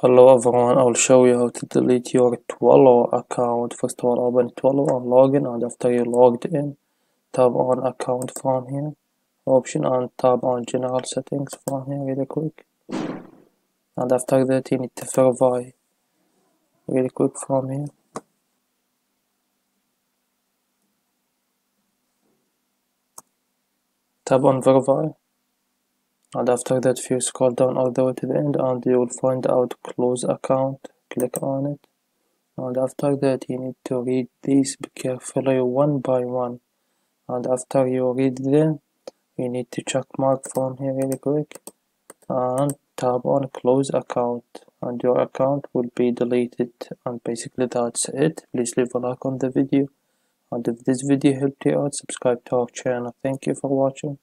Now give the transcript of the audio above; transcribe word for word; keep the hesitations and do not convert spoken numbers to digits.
Hello everyone, I will show you how to delete your Twilio account. First of all, open Twilio and login, and after you logged in, tap on account from here, option, and tap on general settings from here really quick. And after that you need to verify really quick from here. Tap on verify. And after that, if you scroll down all the way to the end, and you will find out close account, click on it. And after that you need to read these carefully one by one. And after you read them, you need to check mark from here really quick and tap on close account, and your account will be deleted. And basically that's it. Please leave a like on the video, and if this video helped you out, subscribe to our channel. Thank you for watching.